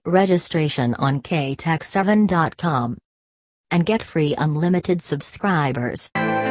registration on ktechseven.com and get free unlimited subscribers.